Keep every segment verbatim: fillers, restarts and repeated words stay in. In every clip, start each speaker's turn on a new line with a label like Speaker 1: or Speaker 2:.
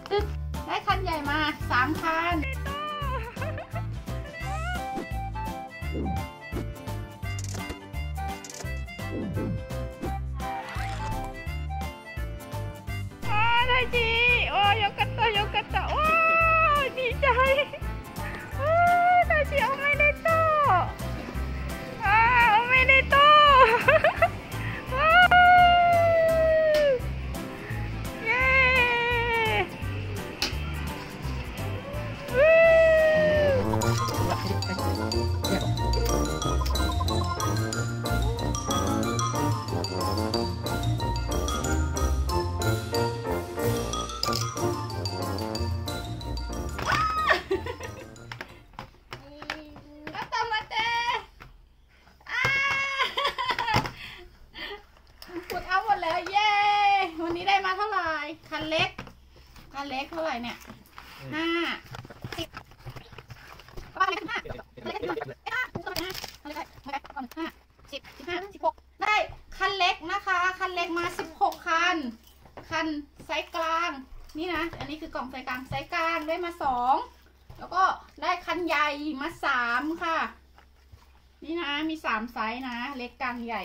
Speaker 1: ตึ๊ดได้คันใหญ่มาสามคันได้จีโอ้ยกัตโตยกัตโตโอ้ดีใจโอ้ได้จีโอไม่ได้โตอ้าโอไม่ได้โตเย้คันเล็กคันเล็กเท่าไหร่เนี่ยห้าสิบก็เล็กห้าเล็กห้าห้าห้าสิบสิบห้าสิบหกได้คันเล็กนะคะคันเล็กมาสิบหกคันคันไซส์กลางนี่นะอันนี้คือกล่องไซส์กลางไซส์กลางได้มาสองแล้วก็ได้คันใหญ่มาสามค่ะนี่นะมีสามไซส์นะเล็กกลางใหญ่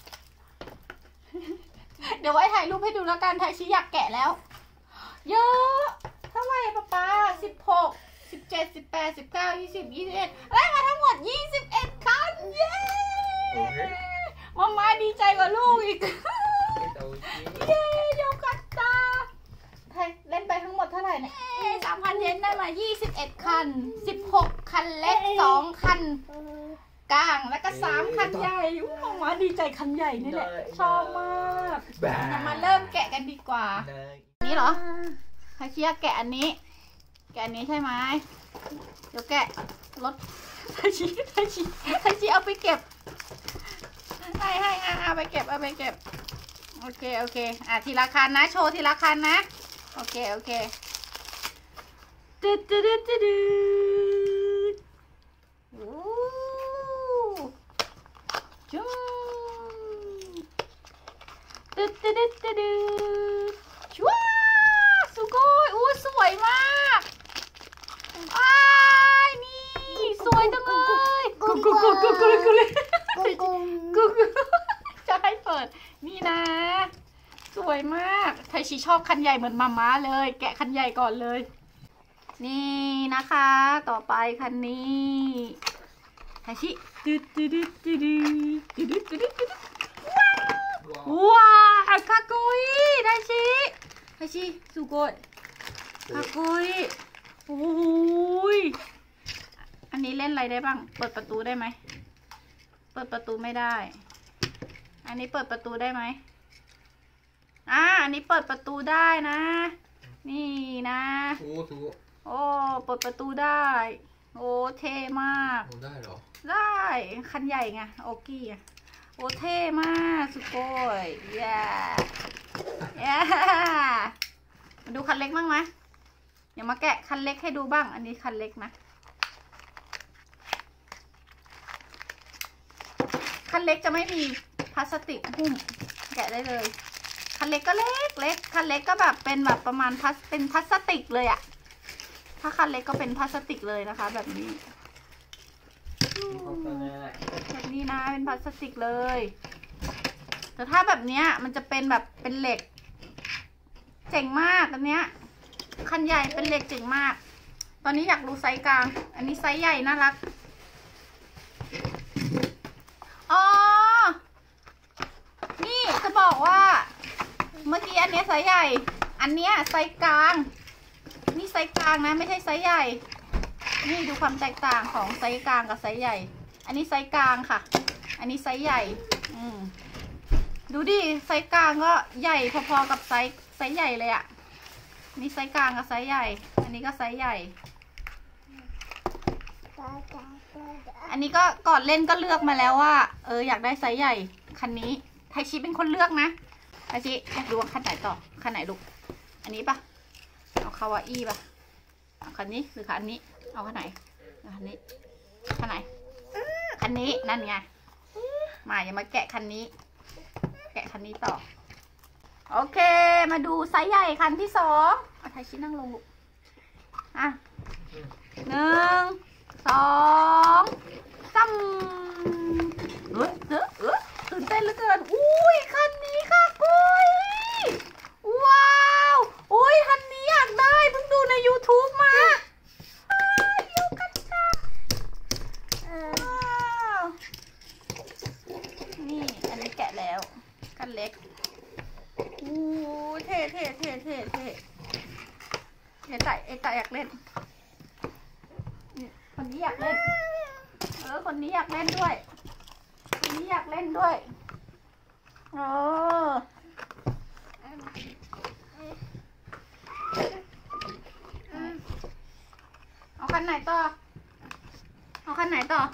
Speaker 1: เดี๋ยวไว้ถ่ายรูปให้ดูแล้วกันไทยชี้อยากแกะแล้วเยอะเท่าไหร่ป๊าป๊าสิบหกสิบเจ็ดสิบแปดสิบเก้ายี่สิบยี่สิบเอ็ดได้มาทั้งหมดยี่สิบเอ็ดคันเย้มาม่าดีใจกว่าลูกอีกเย้โยกัตตาไทยเล่นไปทั้งหมดเท่าไหร่เนี่ยสามพันเยนได้มายี่สิบเอ็ดคันสิบหกคันเล็กสองคันกลางแล้วก็สามคันใหญ่มาม่าดีใจคันใหญ่นี่แหละชอบมากมาเริ่มแกะกันดีกว่านี่เหรอไทยเชียแกะอันนี้แกะอันนี้ใช่ไหมเดี๋ยวแกะรถไทยชีไทยชีไทยชีเอาไปเก็บให้ให้อ่ะเอาไปเก็บเอาไปเก็บโอเคโอเคอ่ะทีละคันนะโชว์ทีละคันนะโอเคโอเคตึ๊ดตึ๊ดตึ๊ดตึ๊ดโอ้จุ๊มตึ๊ดตึ๊ดตึ๊ดตึ๊ดชัวสุโกยอู้สวยมากอ้ายนี่สวยจังเลยกุ๊กกุ๊กกุ๊กกุ๊กกุ๊กกุ๊กกุ๊กจะให้เปิดนี่นะสวยมากไทยชีชอบคันใหญ่เหมือนมาม่าเลยแกะคันใหญ่ก่อนเลยนี่นะคะต่อไปคันนี้ไทยชีตึ๊ดตึ๊ดตึ๊ดตึ๊ดตึ๊ดตึ๊ดตึ๊ดว้าวคาโกยไทยชีไทยชีสุโกยคาโกยโอ้ยอันนี้เล่นอะไรได้บ้างเปิดประตูได้ไหมเปิดประตูไม่ได้อันนี้เปิดประตูได้ไหมอ่าอันนี้เปิดประตูได้นะนี่นะโอ้โอ้เปิดประตูได้โอ้เท่มาก
Speaker 2: ได้เหรอ
Speaker 1: ได้คันใหญ่ไงโอกี้โอ้เท่มากสุโกยเย้เย้มาดูคันเล็กบ้างไหมอย่ามาแกะคันเล็กให้ดูบ้างอันนี้คันเล็กนะคันเล็กจะไม่มีพลาสติกหุ้มแกะได้เลยคันเล็กก็เล็กเล็กคันเล็กก็แบบเป็นแบบประมาณพลาสเป็นพลาสติกเลยอะถ้าคันเล็กก็เป็นพลาสติกเลยนะคะแบบนี้แบบนี้นะเป็นพลาสติกเลยแต่ถ้าแบบเนี้ยมันจะเป็นแบบเป็นเหล็กเจ๋งมากอันเนี้ยคันใหญ่เป็นเหล็กเจ๋งมากตอนนี้อยากดูไซส์กลางอันนี้ไซส์ใหญ่น่ารักอ๋อนี่จะบอกว่าเมื่อกี้อันเนี้ยไซส์ใหญ่อันเนี้ยไซส์กลางนี่ไซส์กลางนะไม่ใช่ไซส์ใหญ่นี่ดูความแตกต่างของไซส์กลางกับไซส์ใหญ่อันนี้ไซส์กลางค่ะอันนี้ไซส์ใหญ่อืมดูดิไซส์กลางก็ใหญ่พอๆกับไซส์ไซส์ใหญ่เลยอะนี่ไซส์กลางกับไซส์ใหญ่อันนี้ก็ไซส์ใหญ่อันนี้ก็ก่อนเล่นก็เลือกมาแล้วว่าเอออยากได้ไซส์ใหญ่คันนี้ไทยชิเป็นคนเลือกนะไทยชิอยากดูว่าคันไหนต่อคันไหนลูกอันนี้ปะเอาคาวาอี้ปะเอาคันนี้หรือคันนี้เอาคันไหนคันนี้คันไหนคันนี้นั่นไงมาอย่ามาแกะคันนี้แกะคันนี้ต่อโอเคมาดูไซส์ใหญ่คันที่สองไททชินั่งลงลูกอ่ะหนึ่งสองสามเออเออเออตื่นเต้นเหลือเกินอุ้ยคันนี้ค่ะกุยว้าวอุ้ยคันนี้อยากได้เพิ่งดูใน ยูทูบ มายูกันจ้าว้าวนี่อันนี้แกะแล้วคันเล็กอู้เท่เท่เท่เท่เท่เอตาเอตาอยากเล่นคนนี้อยากเล่นเออคนนี้อยากเล่นด้วยคนนี้อยากเล่นด้วยเออเอาคันไหนต่อเอาคันไหนต่อ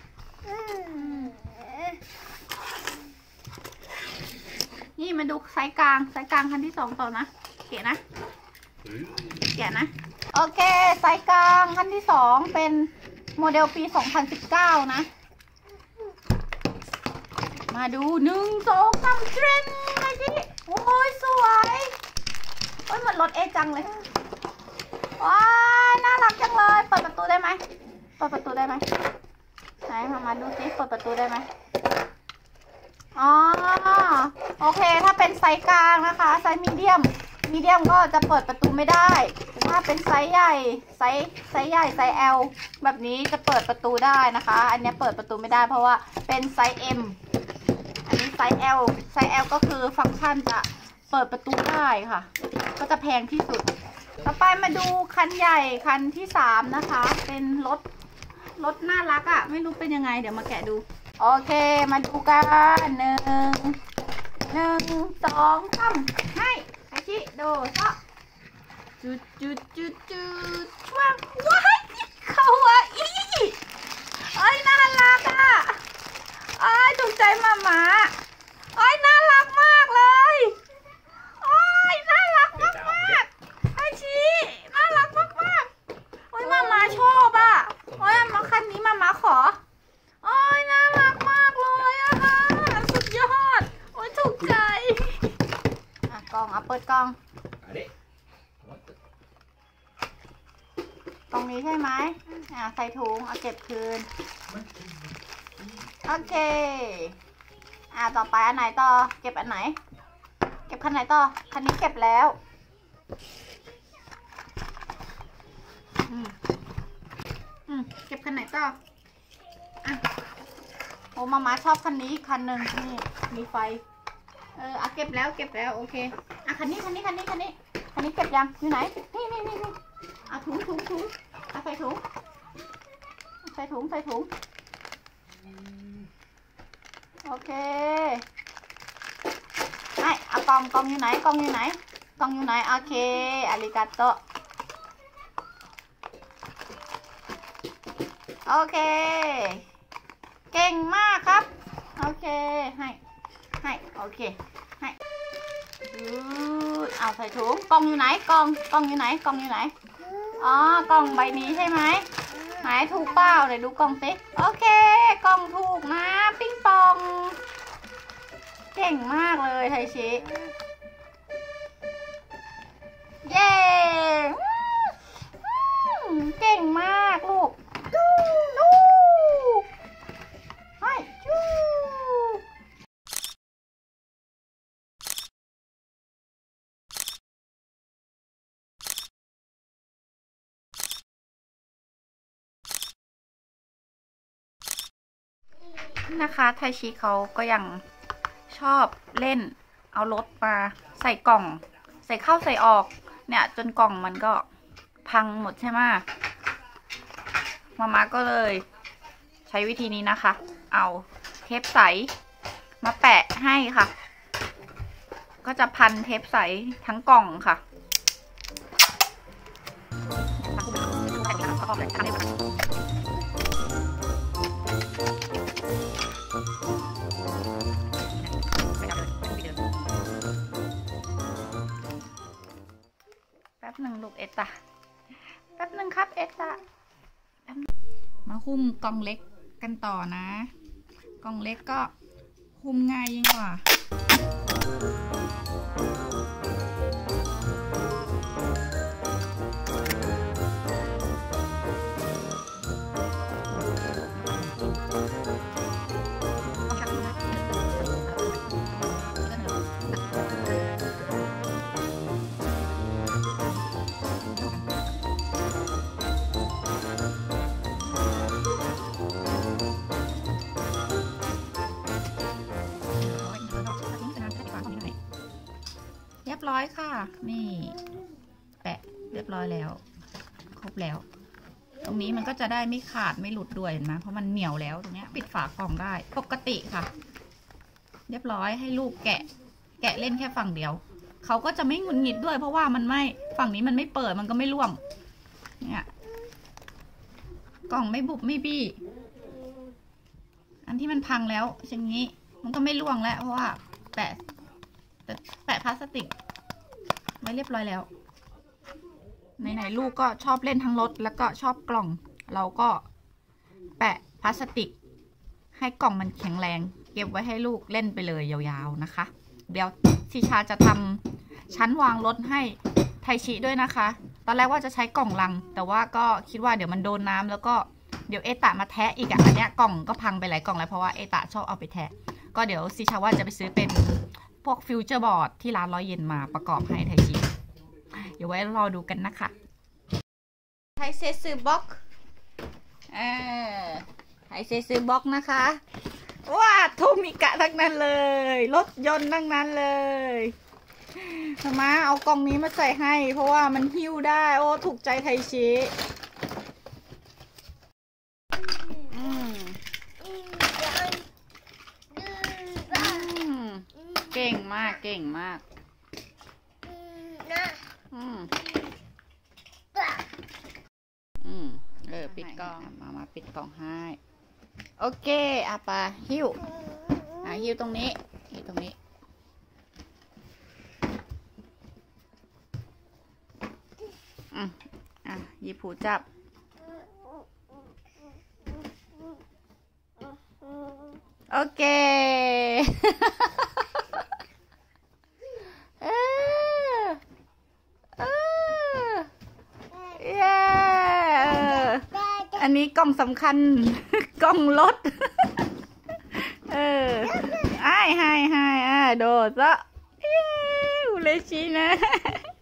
Speaker 1: นี่มาดูไซส์กลางไซส์กลางคันที่สองต่อนะเก๋นะเก๋นะโอเคไซส์กลางคันที่สองเป็นโมเดลปีสองพันสิบเก้านะมาดูหนึ่งสองสามเทรนด์อะไรที่โอ้ยสวยโอ้ยเหมือนรถเอจังเลยว้ายน่ารักจังเลยเปิดประตูได้ไหมเปิดประตูได้ไหมไหนมามาดูซิเปิดประตูได้ไหมอ๋อโอเคถ้าเป็นไซส์กลางนะคะไซส์มีเดียมมีเดียมก็จะเปิดประตูไม่ได้แต่ถ้าเป็นไซส์ใหญ่ไซส์ไซส์ใหญ่ไซส์ แอล แบบนี้จะเปิดประตูได้นะคะอันนี้เปิดประตูไม่ได้เพราะว่าเป็นไซส์ เอ็ม อันนี้ไซส์ แอล ไซส์ แอล ก็คือฟังก์ชันจะเปิดประตูได้ค่ะก็จะแพงที่สุดต่อไปมาดูคันใหญ่คันที่สามนะคะเป็นรถรถน่ารักอะ่ะไม่รู้เป็นยังไงเดี๋ยวมาแกะดูโอเคมาดูกันหนึ่งหนึ่งสองสามให้ไอชิโดซะจุดจุดจุดจุดว้าวว้ายเขาว่าอีเอ้ยน่ารักอ่ะเอ้ยถูกใจมาหมาเอ้ยน่ารักมากเลยเอ้ยน่ารักมากมากไอชิน่ารักมากมากโอ้ยมาหมาชอบอ่ะโอ้ยมาคันนี้มาหมาขอโอ้ยน่ารักมากเลยอะค่ะสุดยอดโอ้ยถูกใจอ่ะกล่องเอาเปิดกล่องตรงนี้ใช่ไหมอ่ะใส่ถุงเอาเก็บคืนโอเคอ่ะต่อไปอันไหนต่อเก็บอันไหนเก็บคันไหนต่อคันนี้เก็บแล้วอืมอืมเก็บคันไหนต่ออ่ะโอ้มาม่าชอบคันนี้คันหนึ่งนี่มีไฟเอออ่ะเก็บแล้วเก็บแล้วโอเคอ่ะคันนี้คันนี้คันนี้คันนี้คันนี้เก็บยังอยู่ไหนนี่นี่นี่นี่อ่ะถุงถุงถุงอ่ะใส่ถุงใส่ถุงใส่ถุงโอเคไอ้เอากล่องกล่องอยู่ไหนกล่องอยู่ไหนกล่องอยู่ไหนโอเคอาริกาโตโอเคเก่งมากครับโอเคให้ให้โอเคให้เอาใส่ถุงกล่องอยู่ไหนกล่องกล่องอยู่ไหนกล่องอยู่ไหนอ๋อกล่องใบนี้ใช่ไหมไหนถูกเปล่าเดี๋ยวดูกล่องสิโอเคกล่องถูกนะปิ้งปองเก่งมากเลยไทชิเย้เก่งมากลูกดูดูให้จูนะคะไทชิเขาก็ยังชอบเล่นเอารถมาใส่กล่องใส่เข้าใส่ออกเนี่ยจนกล่องมันก็พังหมดใช่ไหมมาม่าก็เลยใช้วิธีนี้นะคะเอาเทปใสมาแปะให้ค่ะก็จะพันเทปใสทั้งกล่องค่ะแป๊บหนึ่งลูกเอตาแป๊บหนึ่งครับเอตามาหุ้มกล่องเล็กกันต่อนะกล่องเล็กก็หุ้มง่ายยิ่งกว่าร้อยค่ะนี่แปะเรียบร้อยแล้วครบแล้วตรงนี้มันก็จะได้ไม่ขาดไม่หลุดด้วยนะเพราะมันเหนียวแล้วตรงนี้ปิดฝากล่องได้ปกติค่ะเรียบร้อยให้ลูกแกะแกะเล่นแค่ฝั่งเดียวเขาก็จะไม่หงุดหงิดด้วยเพราะว่ามันไม่ฝั่งนี้มันไม่เปิดมันก็ไม่ร่วงเนี่ยกล่องไม่บุบไม่บี้อันที่มันพังแล้วอย่างนี้มันก็ไม่ร่วงแล้วเพราะว่าแปะแปะพลาสติกไว้เรียบร้อยแล้วไหนๆลูกก็ชอบเล่นทั้งรถแล้วก็ชอบกล่องเราก็แปะพลาสติกให้กล่องมันแข็งแรงเก็บไว้ให้ลูกเล่นไปเลยยาวๆนะคะเดี๋ยวทิชาจะทำชั้นวางรถให้ไทชิด้วยนะคะตอนแรกว่าจะใช้กล่องลังแต่ว่าก็คิดว่าเดี๋ยวมันโดนน้ำแล้วก็เดี๋ยวเอตะมาแทะอีกอ่ะอันเนี้ยกล่องก็พังไปหลายกล่องแล้วเพราะว่าเอตะชอบเอาไปแทะก็เดี๋ยวทิชาว่าจะไปซื้อเป็นพวกฟิวเจอร์บอร์ดที่ร้านร้อยเยนมาประกอบให้ไทชิเดี๋ยวไว้รอดูกันนะคะไทเซซึบ็อกเออไทเซซึบ็อกนะคะว้าโทมิกะทั้งนั้นเลยรถยนต์ทั้งนั้นเลยมาเอากล่องนี้มาใส่ให้เพราะว่ามันหิ้วได้โอ้ถูกใจไทชิอืมเก่งมากเก่งมากอืมอืมเออปิดกล่องมามาปิดกล่องให้โอเคอ่ะปะหิ้วอ่ะหิ้วตรงนี้หิ้วตรงนี้อืมอ่ะยิบผูจับโอเคเออเออเย้อันนี้กล่องสำคัญกล่องรถเออไอ้ไฮไฮอ่ะโดดซะเอ้ยอุเลชินะ